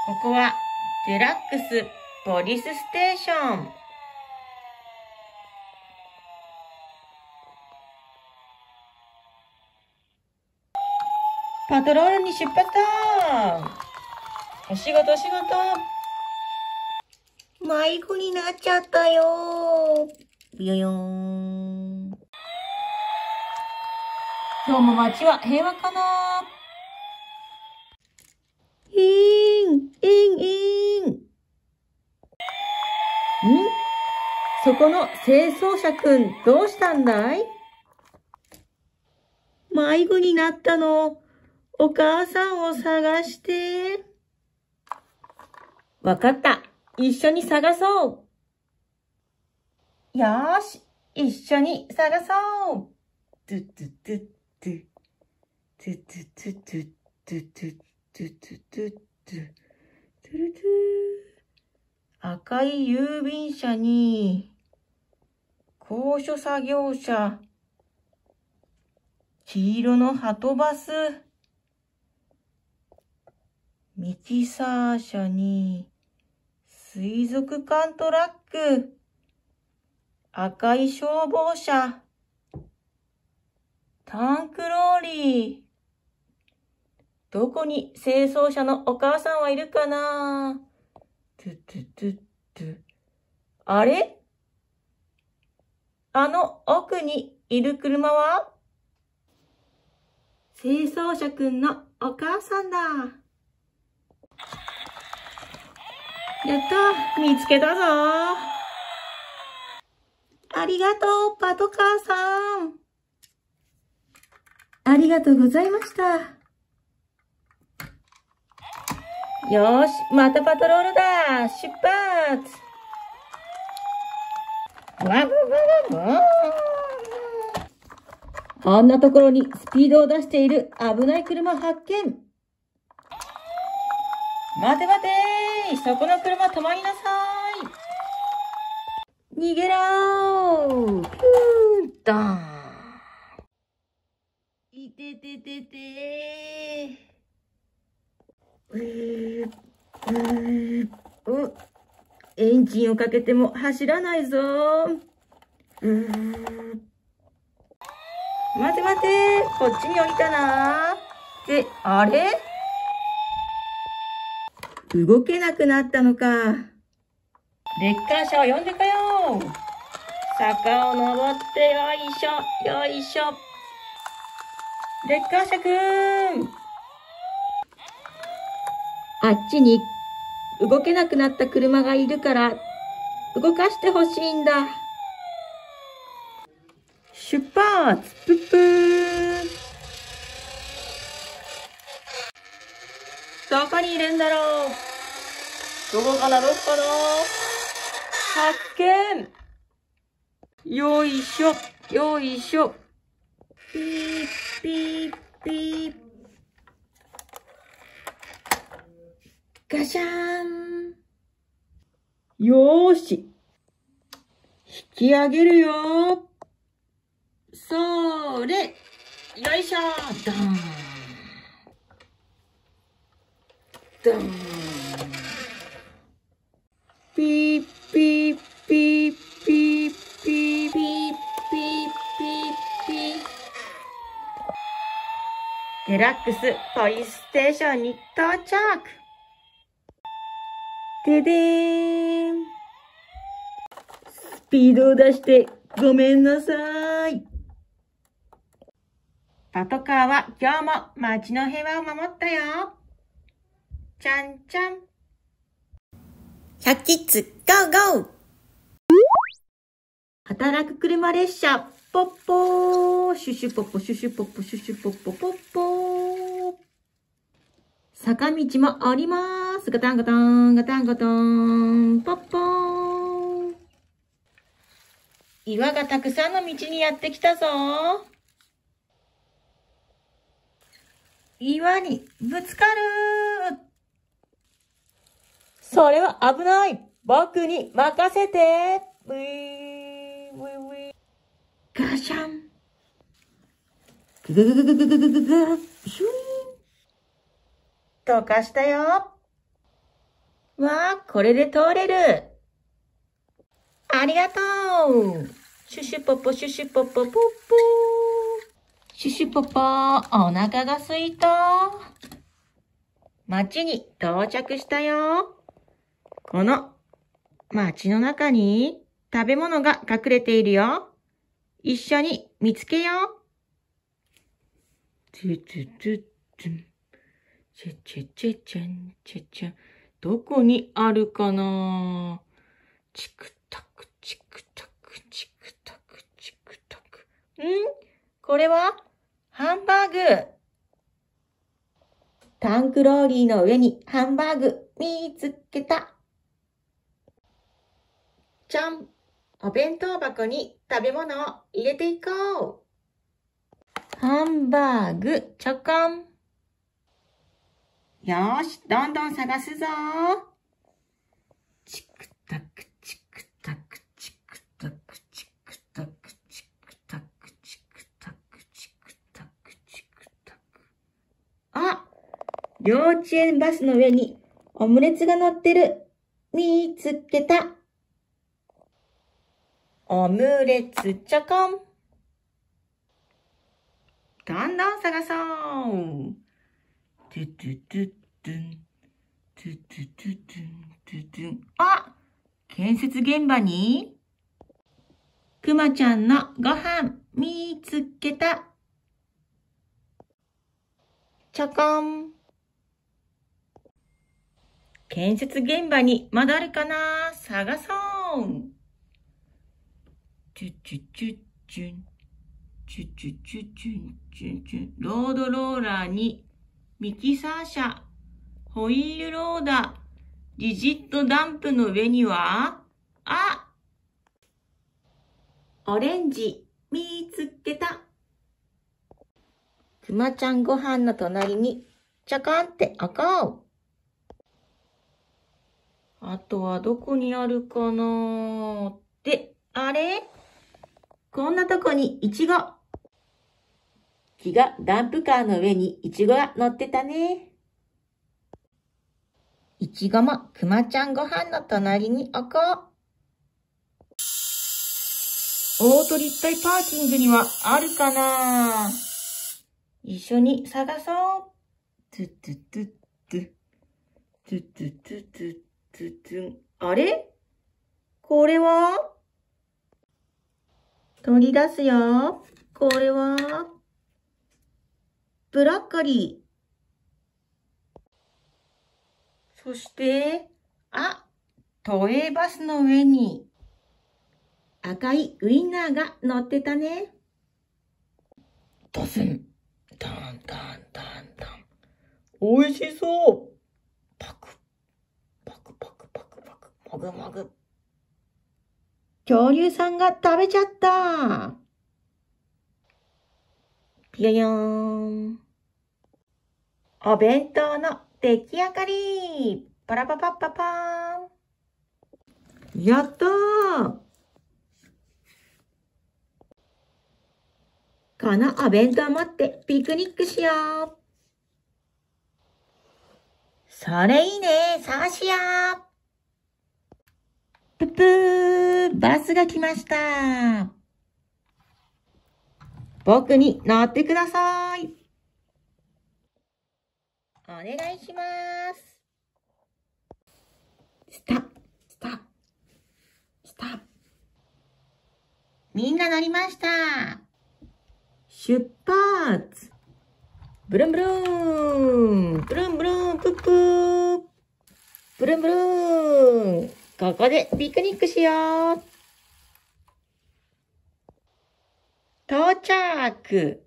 ここはデラックスポリスステーション。パトロールに出発だ。お仕事お仕事。迷子になっちゃったよ。ビヨヨーン。今日も街は平和かな。そこの清掃者くんどうしたんだい？迷子になったの。お母さんを探して。わかった。一緒に探そう。よーし。一緒に探そう。トゥトゥトゥトゥトゥトゥトゥトゥトゥトゥトゥトゥトゥトゥトゥルトゥ。赤い郵便車に、高所作業車、黄色のハトバス、ミキサー車に、水族館トラック、赤い消防車、タンクローリー。どこに清掃車のお母さんはいるかな？トゥトゥトゥトゥ。あれ？あの奥にいる車は？清掃車くんのお母さんだ。やった、見つけたぞ。ありがとう、パトカーさん。ありがとうございました。よーし、またパトロールだ。出発。ワブブブブー。あんなところにスピードを出している危ない車発見。待て待てー。そこの車止まりなさい。逃げろー。ドーン。いててててー。エンジンをかけても走らないぞー。待て待て、こっちに降りたな。ってあれ？動けなくなったのか。レッカー車を呼んでこよう。坂を登ってよいしょ、よいしょ。レッカー車くん。あっちに動けなくなった車がいるから動かしてほしいんだ。出発！プップー。どこにいるんだろう？どこかな？どこかな？発見！よいしょ、よいしょ。ピー、ピー、ピー。ガシャーン。よーし。引き上げるよ。それ。よいしょ。ドーン。ドーン。ピーピーピーピーピーピーピーピーピー。デラックスポリスステーションに到着。ででーん。スピードを出してごめんなさい。パトカーは今日も街の平和を守ったよ。ちゃんちゃん。100キッズゴーゴー。働く車列車ポッポー。シュシュポッポシュシュポッポシュシュポッポポッポー。坂道も降ります。ガタンガタンガタンガタンポッポー。岩がたくさんの道にやってきたぞ。岩にぶつかる。それは危ない。僕に任せて。ウィーウィウィ。ガシャン。ググググググググググ。シューン。どかしたよ。 わあ、これで通れる。ありがとう。シュシュポポシュシュポポポッポー。シュシュポポ、お腹がすいた。町に到着したよ。この町の中に食べ物が隠れているよ。一緒に見つけよう。どこにあるかな。チクタクチクタクチクタクチクタク。これはハンバーグ。タンクローリーの上にハンバーグ見つけた。じゃん。お弁当箱に食べ物を入れていこう。ハンバーグ、ちょこん。よーし、どんどん探すぞ。チクタクチクタクチクタクチクタクチクタクチクタクチクタクチクタク。あ、幼稚園バスの上にオムレツが乗ってる。見つけた。オムレツちょこん。どんどん探そう。トゥトゥトゥトゥン。トゥトゥトゥトゥン。トゥトゥン。あ、建設現場にくまちゃんのご飯見つけた。ちょこん。建設現場にまだあるかな。探そう。チュチュチュチュン。チュチュチュチュンチュンチュン。ロードローラーにミキサー車、ホイールローダー、リジットダンプの上には、あ、オレンジ見つけた。くまちゃんご飯の隣にちょこんって置こう。あとはどこにあるかなって、あれ？こんなとこにイチゴ。木がダンプカーの上にイチゴが乗ってたね。イチゴもくまちゃんご飯の隣に置こう。オート立体パーキングにはあるかな。一緒に探そう。トゥトゥトゥトゥトゥトゥトゥトゥトゥトゥ。あれ？これは？取り出すよ。これはブロッコリー。そして、あ、都営バスの上に赤いウインナーが乗ってたね。ドスン、タンタンタンタン。おいしそう。パク、パクパクパクパク、もぐもぐ。恐竜さんが食べちゃった。ピヨヨーン。お弁当の出来上がり。パラパパッパパーン。やったー。このお弁当持ってピクニックしよう。それいいね。そうしよう。ぷぷー、バスが来ました。僕に乗ってください。お願いします。スタッ、スタッ、スタッ。みんな乗りました。出発。ブルンブルーン、ブルンブルーン、プップー。ブルンブルーン。ここでピクニックしよう。到着。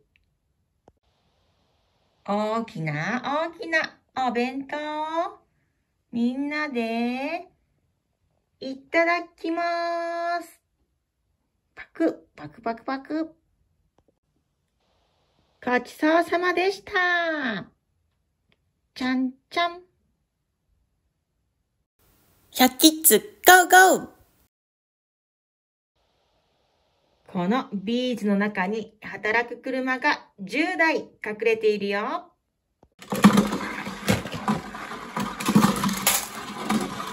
大きなお弁当。みんなでいただきます。パク、パクパクパク。ごちそうさまでした。ちゃんちゃん。100キッズ、ゴーゴー。このビーズの中に働く車が10台隠れているよ。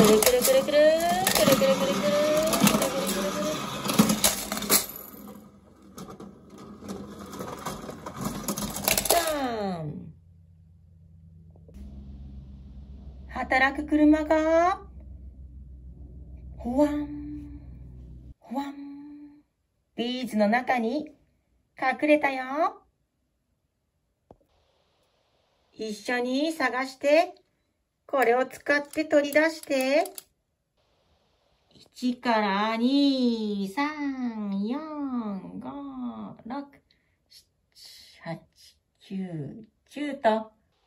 るくるくるくる、くるくるくるくる、くるくるくるくる。働く車が、ほわん、ほわん。ビーズの中に隠れたよ。一緒に探して、これを使って取り出して、1から2、3、4、5、6、7、8、9、10と、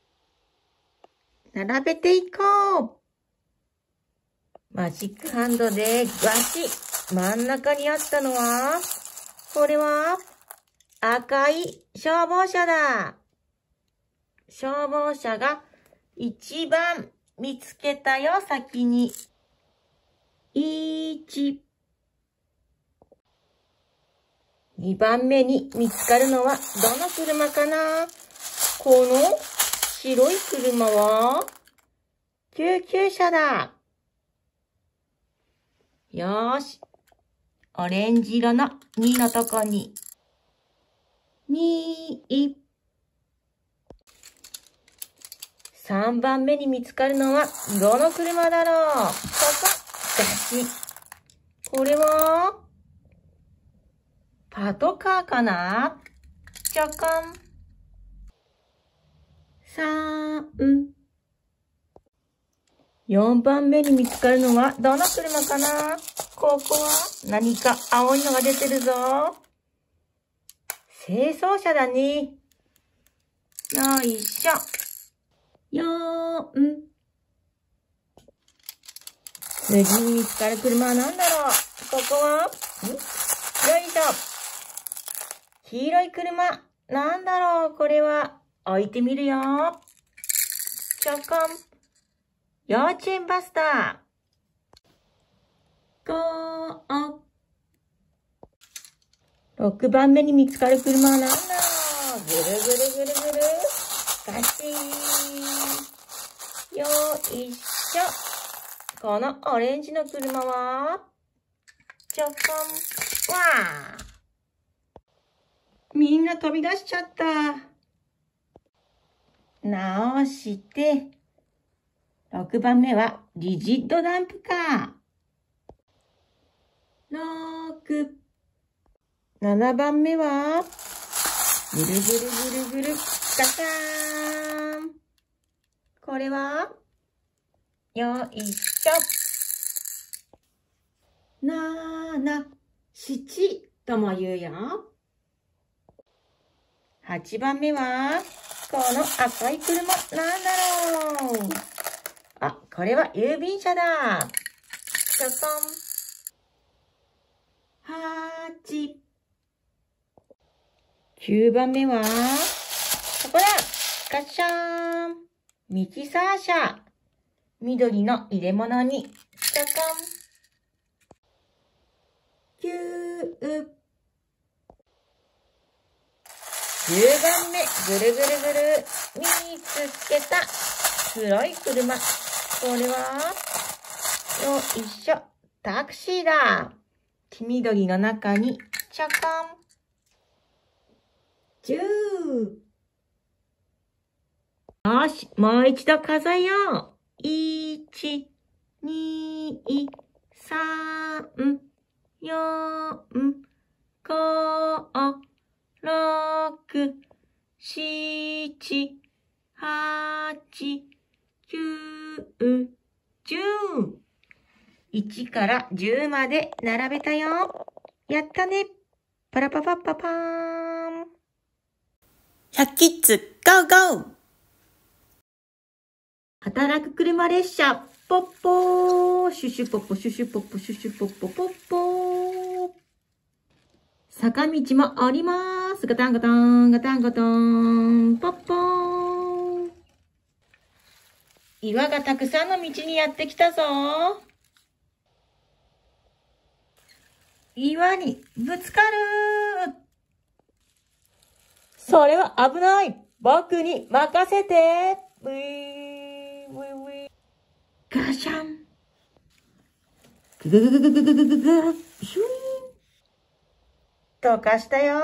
並べていこう。マジックハンドでガシッ。真ん中にあったのは、これは赤い消防車だ。消防車が一番見つけたよ、先に。1。2番目に見つかるのはどの車かな？この白い車は救急車だ。よーし。オレンジ色の2のとこに。2。3番目に見つかるのはどの車だろう？ここ、ガシ。これはパトカーかな？ちょこん。3。4番目に見つかるのはどの車かな？ここは何か青いのが出てるぞ。清掃車だね。よいしょ。4。次に見つかる車は何だろう？ここはよいしょ。黄色い車。なんだろう？これは。置いてみるよ。ちょこん。幼稚園バスだ。5。6番目に見つかる車は何だろう？ぐるぐるぐるぐる。ガシー。よいしょ。このオレンジの車は、ちょこん。わー。みんな飛び出しちゃった。直して、6番目はリジッドダンプカー。6。7番目は、ぐるぐるぐるぐる、ガシャーン。これは、よいしょ。7、7とも言うよ。8番目は、この赤い車、なんだろう？あ、これは郵便車だ。ちょこん。8。9番目は、ここだ。ガッシャーン。ミキサー車。緑の入れ物に、ちょこん。9。10番目、ぐるぐるぐる、見つけた。黒い車。これは、よいしょ。タクシーだ。黄緑の中に、ちょこん。10。よし、もう一度数えよう。1、2、3、4、5、6、7、8、9、10。1から10まで並べたよ。やったね。パラパパッパパーン。100キッズ、ゴーゴー。働く車列車、ポッポー。シュシュポッポ、シュシュポッポ、シュシュポッポ、ポッポー。坂道もあります。ガタンガタン、ガタンガタン、ポッポー。岩がたくさんの道にやってきたぞ。岩にぶつかる。それは危ない。僕に任せて。ウィー、ウィー、ウィー。ガシャン。 ぐぐぐぐぐぐぐぐぐぐ、シューン。溶かしたよ。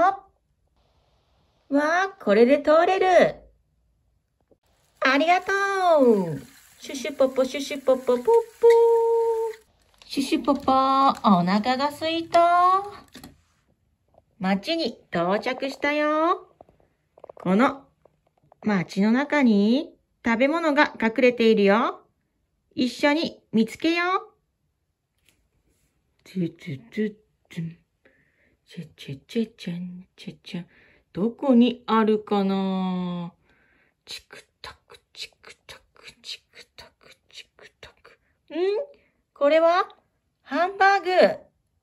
わあ、これで通れる。ありがとう。シュシュポポシュシュポポポッポー。シュシュポポ、お腹がすいた。町に到着したよ。この町の中に食べ物が隠れているよ。一緒に見つけよう。トゥトゥトゥトゥン。チェチェチェチェンチェチェン。どこにあるかな？チクタクチクタクチクタクチクタク。これはハンバーグ。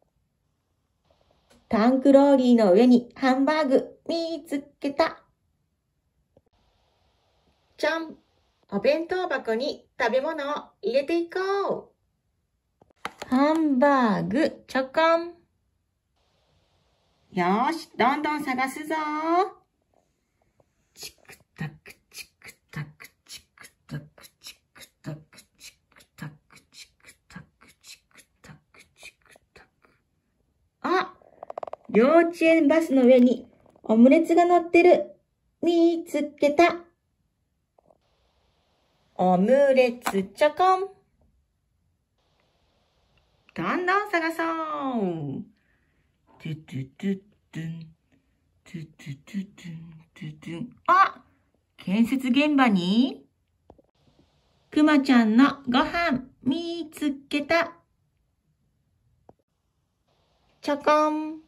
タンクローリーの上にハンバーグ見つけた。じゃん。お弁当箱に食べ物を入れていこう。ハンバーグ、ちょこん。よーし、どんどん探すぞ。チクタクチクタクチクタクチクタクチクタクチクタクチクタクチクタク。あ、幼稚園バスの上にオムレツが乗ってる。見つけた。オムレツちょこん。どんどん探そう。トゥトゥトゥトゥン。トゥトゥトゥトゥン。トゥトゥン。あ、建設現場にくまちゃんのご飯見つけた。ちょこん。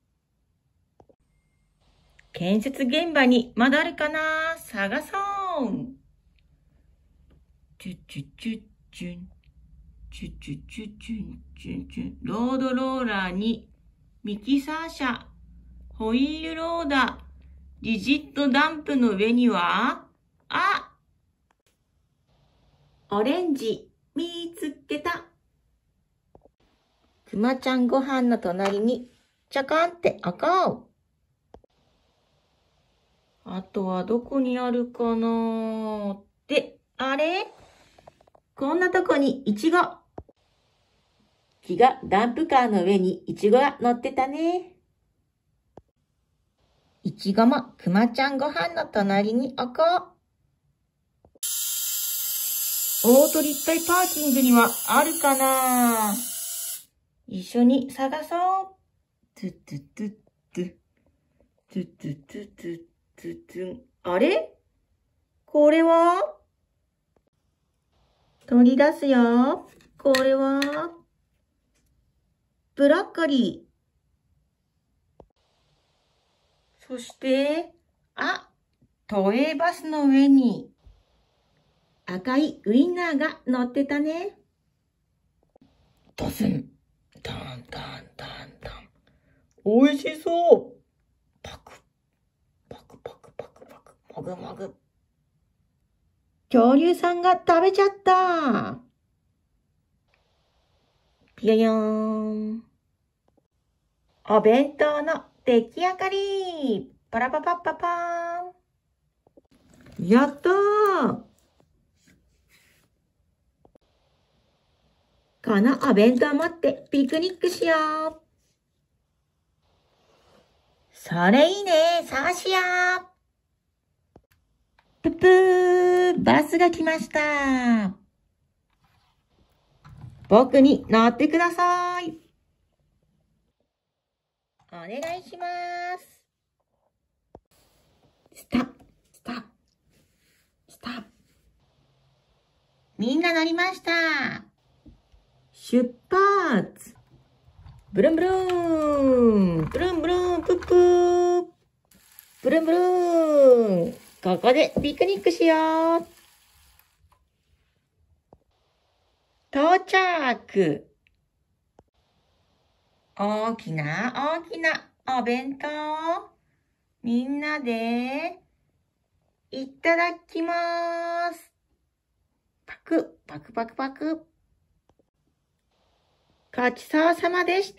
建設現場にまだあるかな？探そう。チュチュチュチュン。チュチュチュチュンチュンチュン。ロードローラーにミキサー車、ホイールローダー、リジットダンプの上には、あ、オレンジ見つけた。くまちゃんご飯の隣にちょこんって置こう。あとはどこにあるかなって、あれ？こんなとこにイチゴ。木がダンプカーの上にイチゴが乗ってたね。イチゴもくまちゃんご飯の隣に置こう。オート立体パーキングにはあるかな？一緒に探そう。トゥトゥトゥトゥ。トゥトゥトゥトゥトゥトゥ。あれ？これは？取り出すよ。これはブロッコリー。そして、あ、都営バスの上に赤いウインナーが乗ってたね。ドスン、タンタンタンタン。おいしそう。パク、パクパクパクパク、もぐもぐ。恐竜さんが食べちゃった。ピヨヨーン。お弁当の出来上がり。パラパパッパパーン。やったー。このお弁当持ってピクニックしよう。それいいね。そうしよう。ぷぷー、バスが来ました。僕に乗ってください。お願いします。スタッ、スタッ、スタッ。みんな乗りました。出発。ブルンブルーン、ブルンブルーン、プップー。ブルンブルーン。ここでピクニックしよう。到着。大きなお弁当。みんなでいただきます。パク、パクパクパク。ごちそうさまでした。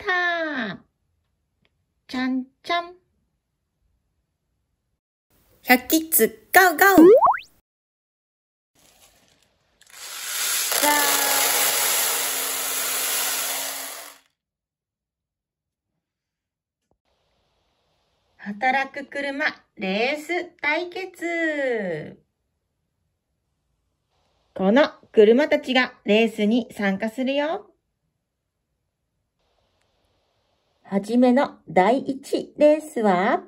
ちゃんちゃん。100キッズ、ゴーゴー。さ働く車レース対決。この車たちがレースに参加するよ。はじめの第1レースは、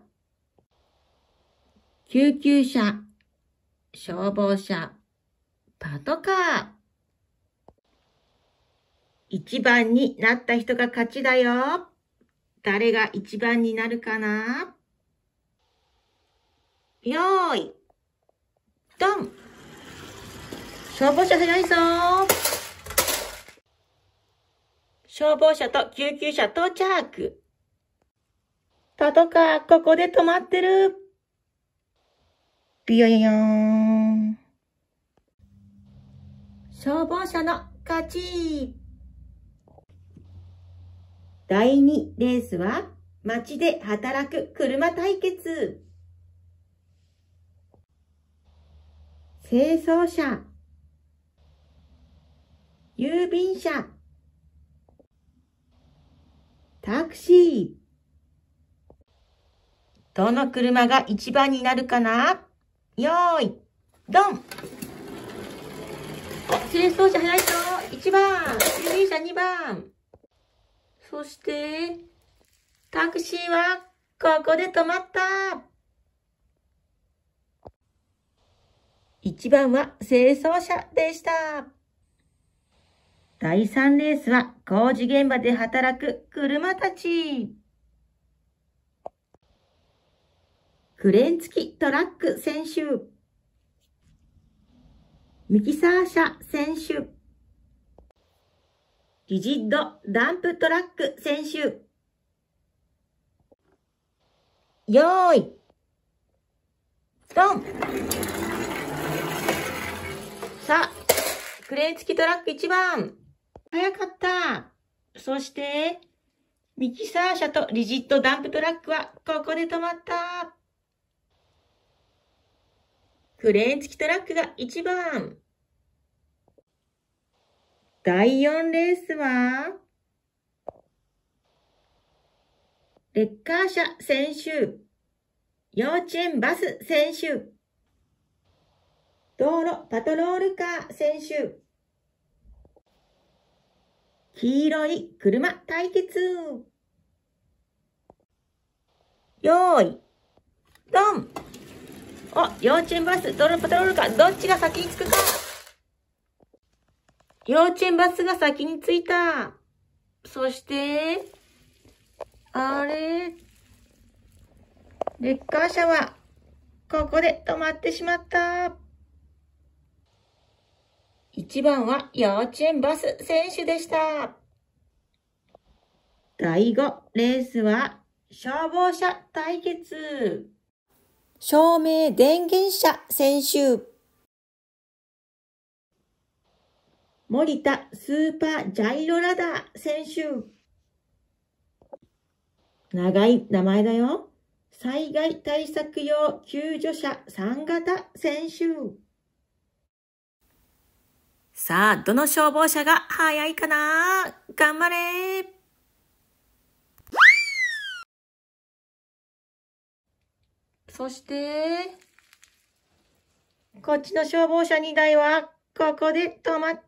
救急車、消防車、パトカー。1番になった人が勝ちだよ。誰が1番になるかな？よーい、ドン。消防車早いぞ。消防車と救急車到着。パトカー、ここで止まってる。ビヨヨヨーン。消防車の勝ち。第2レースは、街で働く車対決。清掃車、郵便車、タクシー。どの車が1番になるかな？よーい、ドン。清掃車早いぞ。1番、郵便車2番。そして、タクシーはここで止まった。1番は清掃車でした。第3レースは工事現場で働く車たち。クレーン付きトラック選手。ミキサー車選手。リジッドダンプトラック選手。よーい、ドン。さあ、クレーン付きトラック1番。早かった。そして、ミキサー車とリジッドダンプトラックはここで止まった。クレーン付きトラックが1番。第4レースは、レッカー車選手、幼稚園バス選手、道路パトロールカー選手、黄色い車対決。よーい、ドン。幼稚園バス、道路パトロールカー、どっちが先に着くか。幼稚園バスが先に着いた。そして、あれ、レッカー車は、ここで止まってしまった。1番は幼稚園バス選手でした。第5レースは、消防車対決。照明電源車選手。森田スーパージャイロラダー選手。長い名前だよ。災害対策用救助車3型選手。さあ、どの消防車が速いかな？頑張れ！そして、こっちの消防車2台は、ここで止まった。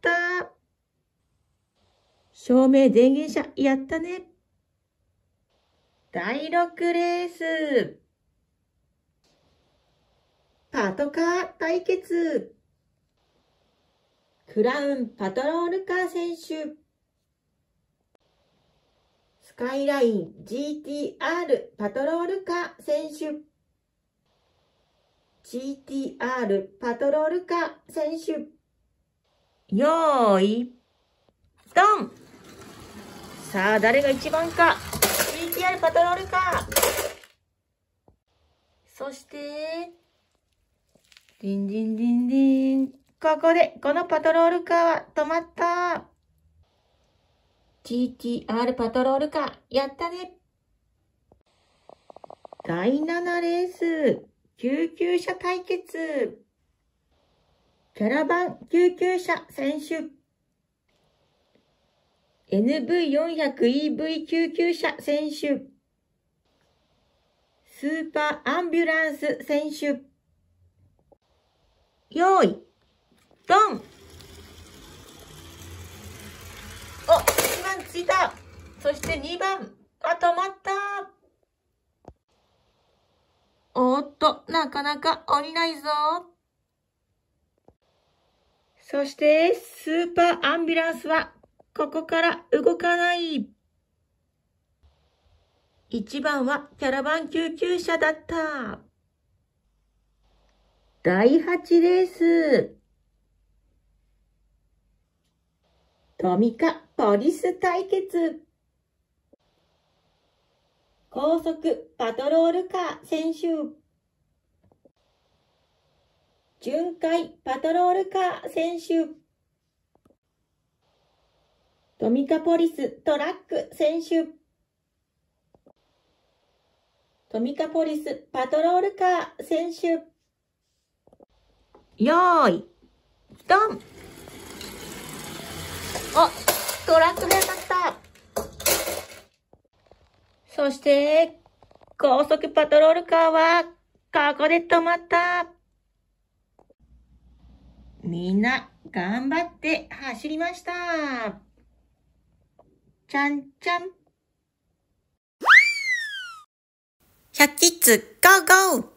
照明電源車、やったね。第6レース。パトカー対決。クラウンパトロールカー選手。スカイライン GTR パトロールカー選手。GTR パトロールカー選手。よーい、ドン。さあ、誰が一番か。GTR パトロールカー。そして、ディンディンディンディン。ここで、このパトロールカーは止まった。GTR パトロールカー、やったね。第7レース、救急車対決。キャラバン救急車選手。NV400EV 救急車選手。 スーパーアンビュランス選手。よーい、ドン。お、1番ついた。そして2番。あ、止まった。おっと、なかなか降りないぞ。そして、スーパーアンビュランスは、ここから動かない。1番はキャラバン救急車だった。第8レース。トミカポリス対決。高速パトロールカー選手。巡回パトロールカー選手。トミカポリストラック選手。トミカポリスパトロールカー選手。よーい、ドン。お、トラックが当たった。そして、高速パトロールカーは、ここで止まった。みんな、頑張って走りました。ちゃんちゃん。100キッズ、ゴーゴー。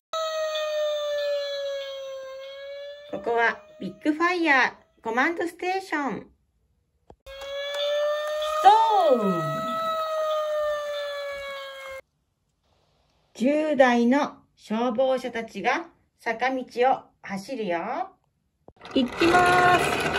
ここは、ビッグファイヤーコマンドステーション。10台の消防車たちが坂道を走るよ。行きます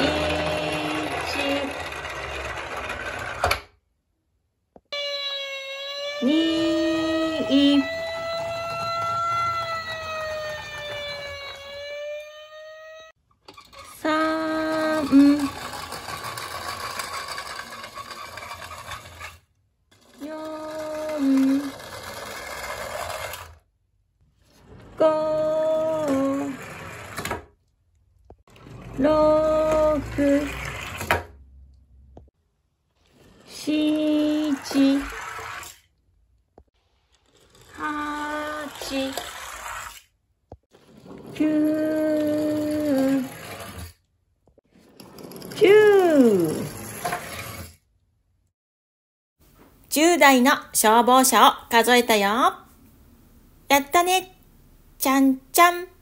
。1、2、3、4、5、6、7、8、9、10。10台の消防車を数えたよ。やったね。ちゃんちゃん。